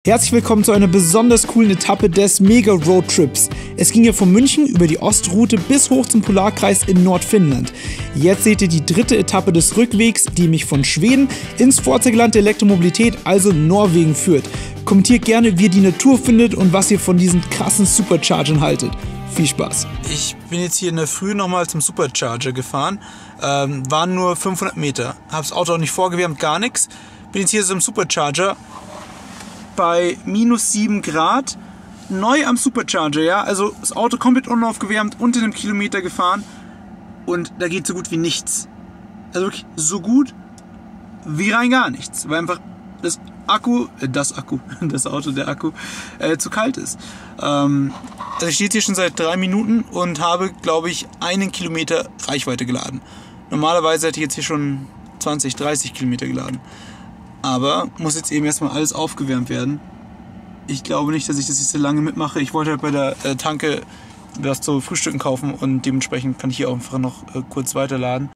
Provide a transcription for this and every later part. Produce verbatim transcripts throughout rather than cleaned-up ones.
Herzlich willkommen zu einer besonders coolen Etappe des Mega Roadtrips. Es ging ja von München über die Ostroute bis hoch zum Polarkreis in Nordfinnland. Jetzt seht ihr die dritte Etappe des Rückwegs, die mich von Schweden ins Vorzeigeland der Elektromobilität, also Norwegen, führt. Kommentiert gerne, wie ihr die Natur findet und was ihr von diesen krassen Superchargern haltet. Viel Spaß! Ich bin jetzt hier in der Früh nochmal zum Supercharger gefahren. Ähm, waren nur fünfhundert Meter. Hab's Auto auch nicht vorgewärmt, gar nichts. Bin jetzt hier so im Supercharger bei minus sieben Grad. Neu am Supercharger, ja. Also das Auto komplett unaufgewärmt, unter einem Kilometer gefahren. Und da geht so gut wie nichts. Also wirklich so gut wie rein gar nichts. Weil einfach das Akku, äh, das Akku, das Auto, der Akku, äh, zu kalt ist. Ähm, also ich stehe hier schon seit drei Minuten und habe, glaube ich, einen Kilometer Reichweite geladen. Normalerweise hätte ich jetzt hier schon zwanzig, dreißig Kilometer geladen. Aber muss jetzt eben erstmal alles aufgewärmt werden. Ich glaube nicht, dass ich das jetzt so lange mitmache. Ich wollte halt bei der äh, Tanke was zu Frühstücken kaufen und dementsprechend kann ich hier auch einfach noch äh, kurz weiterladen.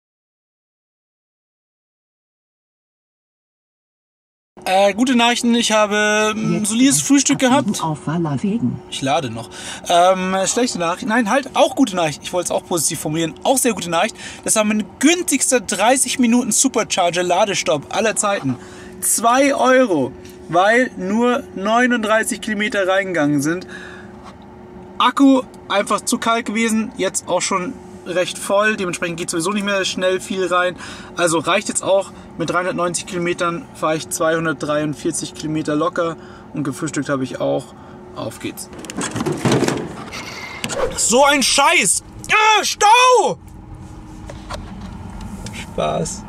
Äh, gute Nachrichten, ich habe ein solides Frühstück gehabt. Ich lade noch. Ähm, schlechte Nachricht, nein, halt, auch gute Nachricht. Ich wollte es auch positiv formulieren. Auch sehr gute Nachricht. Das war mein günstigster dreißig Minuten Supercharger Ladestopp aller Zeiten. zwei Euro, weil nur neununddreißig Kilometer reingegangen sind. Akku einfach zu kalt gewesen, jetzt auch schon recht voll, dementsprechend geht sowieso nicht mehr schnell viel rein. Also reicht jetzt auch, mit dreihundertneunzig Kilometern fahre ich zweihundertdreiundvierzig Kilometer locker und gefrühstückt habe ich auch. Auf geht's. So ein Scheiß! Ah, Stau! Spaß.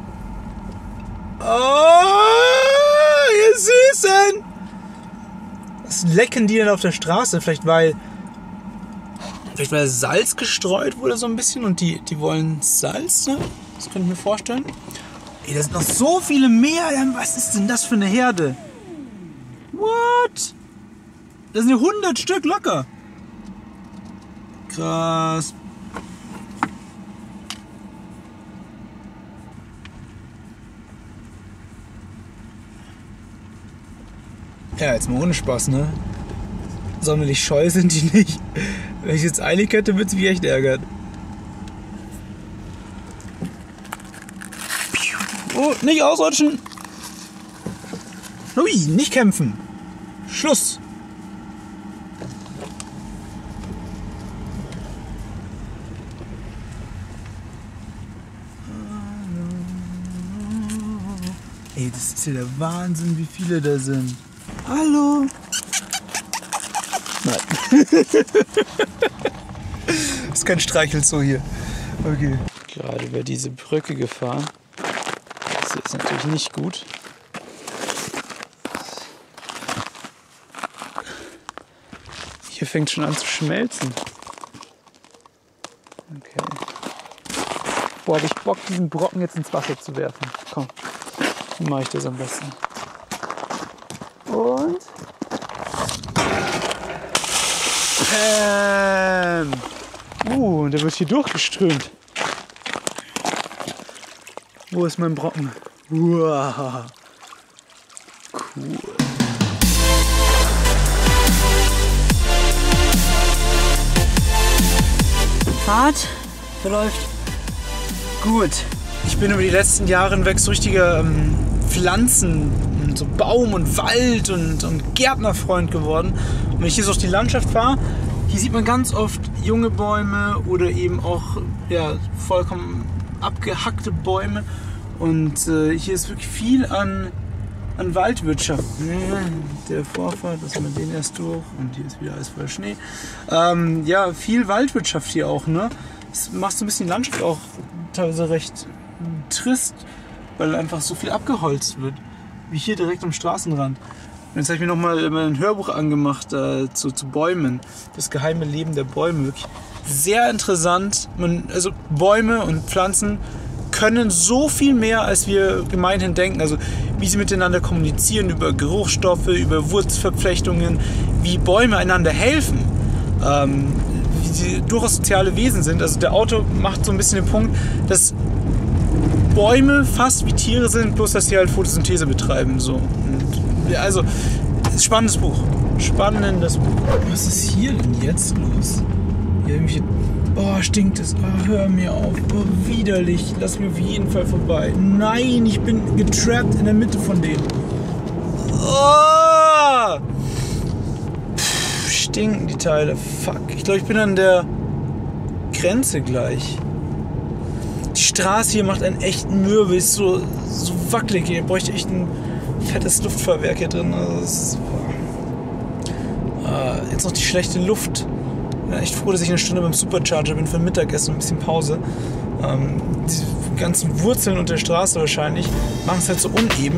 Oh, ihr Süßen! Was lecken die denn auf der Straße? Vielleicht weil Vielleicht weil Salz gestreut wurde so ein bisschen und die, die wollen Salz, ne? Das könnte ich mir vorstellen. Ey, da sind noch so viele mehr. Was ist denn das für eine Herde? What? Das sind ja hundert Stück locker. Krass. Ja, jetzt mal ohne Spaß, ne? Sonderlich scheu sind die nicht. Wenn ich jetzt eilig hätte, würde es mich echt ärgern. Oh, nicht ausrutschen! Ui, nicht kämpfen! Schluss! Ey, das ist ja der Wahnsinn, wie viele da sind. Hallo! Nein. Ist kein Streichelzoo hier. Okay. Gerade über diese Brücke gefahren. Das ist natürlich nicht gut. Hier fängt schon an zu schmelzen. Okay. Boah, hab ich Bock, diesen Brocken jetzt ins Wasser zu werfen. Komm, wie mache ich das am besten? Und... Ähm. Uh, der wird hier durchgeströmt. Wo ist mein Brocken? Wow. Cool. Fahrt verläuft gut. Ich bin über die letzten Jahre hinweg so richtiger ähm, Pflanzen, so Baum und Wald und, und Gärtnerfreund geworden. Und wenn ich hier so durch die Landschaft fahre, hier sieht man ganz oft junge Bäume oder eben auch ja, vollkommen abgehackte Bäume. Und äh, hier ist wirklich viel an, an Waldwirtschaft. Der Vorfahrt, lassen wir den erst durch. Und hier ist wieder alles voller Schnee. Ähm, ja, viel Waldwirtschaft hier auch. Ne? Das macht so ein bisschen die Landschaft auch teilweise recht trist, weil einfach so viel abgeholzt wird. Wie hier direkt am Straßenrand. Und jetzt habe ich mir nochmal ein Hörbuch angemacht äh, zu, zu Bäumen. Das geheime Leben der Bäume. Wirklich sehr interessant. Man, also Bäume und Pflanzen können so viel mehr, als wir gemeinhin denken. Also wie sie miteinander kommunizieren, über Geruchsstoffe, über Wurzverflechtungen, wie Bäume einander helfen. Ähm, wie sie durchaus soziale Wesen sind. Also der Autor macht so ein bisschen den Punkt, dass Bäume fast wie Tiere sind, bloß dass sie halt Photosynthese betreiben. So. Und, also Spannendes Buch. Spannendes Buch. Was ist hier denn jetzt los? Hier irgendwelche... Oh, stinkt es. Oh, hör mir auf. Oh, widerlich. Lass mir auf jeden Fall vorbei. Nein, ich bin getrappt in der Mitte von denen. Oh! Pff, stinken die Teile. Fuck. Ich glaube, ich bin an der Grenze gleich. Die Straße hier macht einen echten Mürbe. Ist so, so wackelig. Hier bräuchte echt ein fettes Luftfahrwerk hier drin. Also das ist, oh. Jetzt noch die schlechte Luft. Ich bin echt froh, dass ich eine Stunde beim Supercharger bin für ein Mittagessen und ein bisschen Pause. Ähm, die ganzen Wurzeln unter der Straße wahrscheinlich machen es halt so uneben.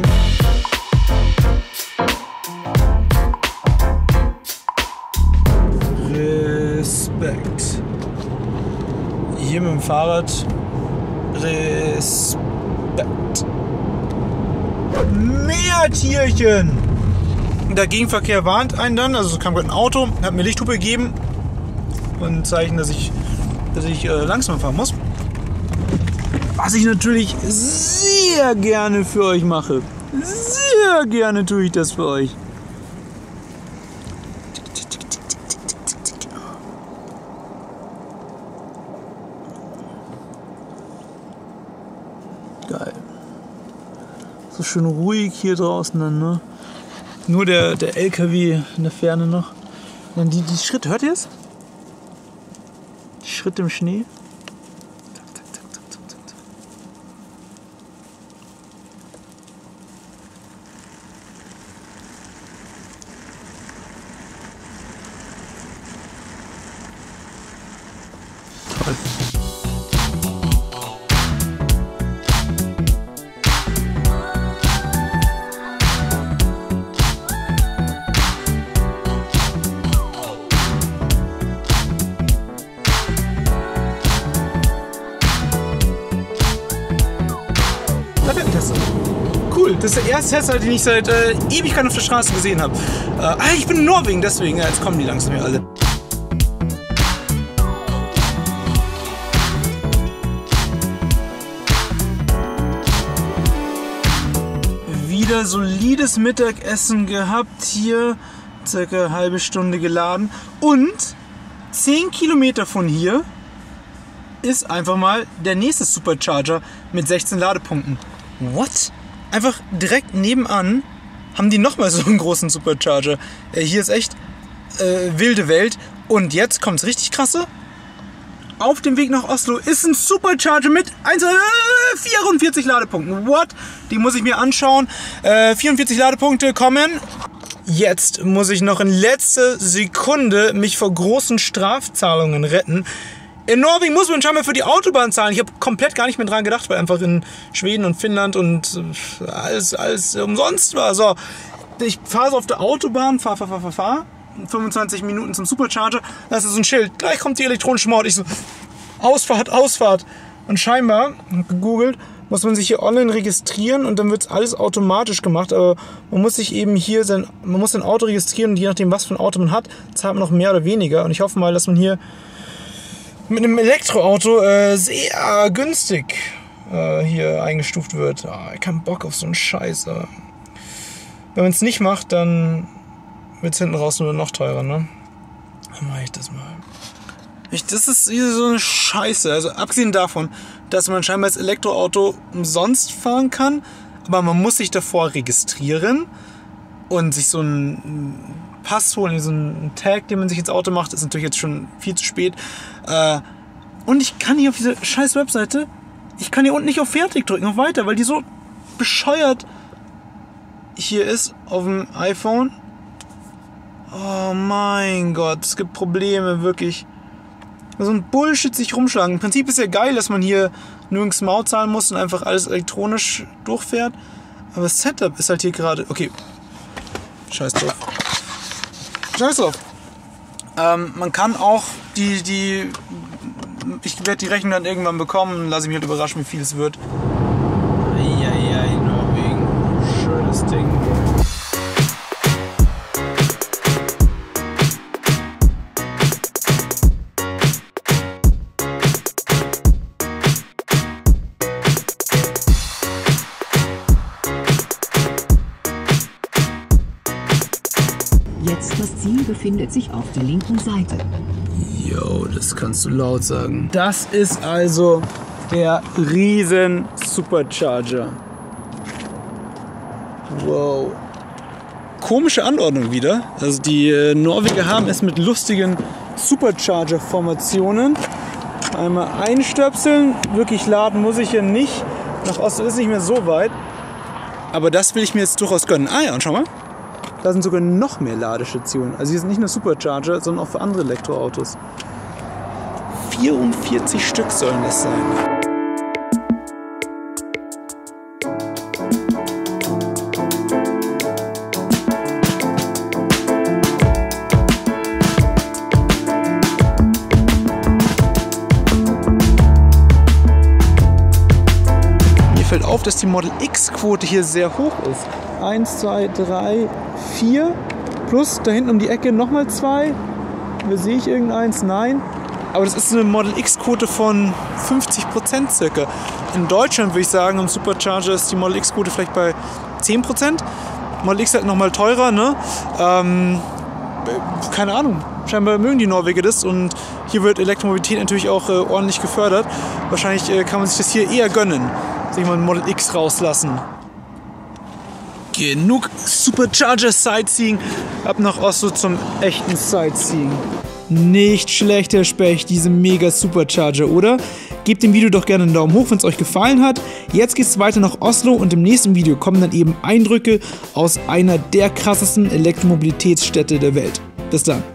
Respekt. Hier mit dem Fahrrad. Respekt. Mehr Tierchen! Der Gegenverkehr warnt einen dann, also es kam gerade ein Auto, hat mir Lichthupe gegeben. Ein Zeichen, dass ich, dass ich äh, langsam fahren muss. Was ich natürlich sehr gerne für euch mache. Sehr gerne tue ich das für euch. Geil. So schön ruhig hier draußen dann, ne? Nur der, der L K W in der Ferne noch. Und dann die, die Schritte, hört ihr es? Schritt im Schnee. Toll. Cool, das ist der erste Tesla, den ich seit äh, Ewigkeit auf der Straße gesehen habe. Äh, ah, ich bin in Norwegen, deswegen. Ja, jetzt kommen die langsam hier alle. Wieder solides Mittagessen gehabt hier. Circa eine halbe Stunde geladen. Und zehn Kilometer von hier ist einfach mal der nächste Supercharger mit sechzehn Ladepunkten. What? Einfach direkt nebenan haben die nochmal so einen großen Supercharger. Äh, hier ist echt äh, wilde Welt. Und jetzt kommt's richtig krasse. Auf dem Weg nach Oslo ist ein Supercharger mit vierundvierzig Ladepunkten. What? Die muss ich mir anschauen. Äh, vierundvierzig Ladepunkte kommen. Jetzt muss ich noch in letzter Sekunde mich vor großen Strafzahlungen retten. In Norwegen muss man scheinbar für die Autobahn zahlen. Ich habe komplett gar nicht mehr dran gedacht, weil einfach in Schweden und Finnland und alles, alles umsonst war. So, ich fahre so auf der Autobahn, fahr, fahr, fahr, fahr, fahr. fünfundzwanzig Minuten zum Supercharger. Da ist so ein Schild. Gleich kommt die elektronische Maut. Ich so, Ausfahrt, Ausfahrt. Und scheinbar, gegoogelt, muss man sich hier online registrieren und dann wird alles automatisch gemacht. Aber man muss sich eben hier sein, man muss sein Auto registrieren und je nachdem, was für ein Auto man hat, zahlt man noch mehr oder weniger. Und ich hoffe mal, dass man hier mit einem Elektroauto äh, sehr günstig äh, hier eingestuft wird. Ah, ich hab keinen Bock auf so einen Scheiß. Äh. Wenn man es nicht macht, dann wird es hinten raus nur noch teurer, ne? Dann mache ich das mal. Ich, das ist hier so eine Scheiße. Also abgesehen davon, dass man scheinbar das Elektroauto umsonst fahren kann, aber man muss sich davor registrieren und sich so einen Pass holen, so einen Tag, den man sich ins Auto macht, ist natürlich jetzt schon viel zu spät. Äh, und ich kann hier auf dieser scheiß Webseite, ich kann hier unten nicht auf Fertig drücken, auf Weiter, weil die so bescheuert hier ist auf dem iPhone. Oh mein Gott, es gibt Probleme, wirklich. So ein Bullshit sich rumschlagen. Im Prinzip ist ja geil, dass man hier nirgends Maut zahlen muss und einfach alles elektronisch durchfährt. Aber das Setup ist halt hier gerade... Okay. Scheiß drauf. Scheiß drauf. Ähm, man kann auch die... die ich werde die Rechnung dann irgendwann bekommen. Lasse ich mich halt überraschen, wie viel es wird. Eieiei, Norwegen. Schönes Ding. Jetzt das Ziel befindet sich auf der linken Seite. Jo, das kannst du laut sagen. Das ist also der riesen Supercharger. Wow. Komische Anordnung wieder. Also die äh, Norweger haben es mit lustigen Supercharger-Formationen. Einmal einstöpseln. Wirklich laden muss ich hier nicht. Nach Osten ist nicht mehr so weit. Aber das will ich mir jetzt durchaus gönnen. Ah ja, und schau mal. Da sind sogar noch mehr Ladestationen. Also hier sind nicht nur Supercharger, sondern auch für andere Elektroautos. vierundvierzig Stück sollen es sein. Mir fällt auf, dass die Model X-Quote hier sehr hoch ist. Eins, zwei, drei, vier. Plus da hinten um die Ecke nochmal zwei. Sehe ich irgendeins? Nein. Aber das ist eine Model X-Quote von fünfzig Prozent circa. In Deutschland würde ich sagen, im Supercharger ist die Model X-Quote vielleicht bei zehn Prozent. Model X halt nochmal teurer, ne? Ähm, keine Ahnung. Scheinbar mögen die Norweger das und hier wird Elektromobilität natürlich auch äh, ordentlich gefördert. Wahrscheinlich äh, kann man sich das hier eher gönnen, sich mal ein Model X rauslassen. Genug Supercharger-Sightseeing. Ab nach Oslo zum echten Sightseeing. Nicht schlecht, Herr Specht, diese mega Supercharger, oder? Gebt dem Video doch gerne einen Daumen hoch, wenn es euch gefallen hat. Jetzt geht's weiter nach Oslo und im nächsten Video kommen dann eben Eindrücke aus einer der krassesten Elektromobilitätsstädte der Welt. Bis dann.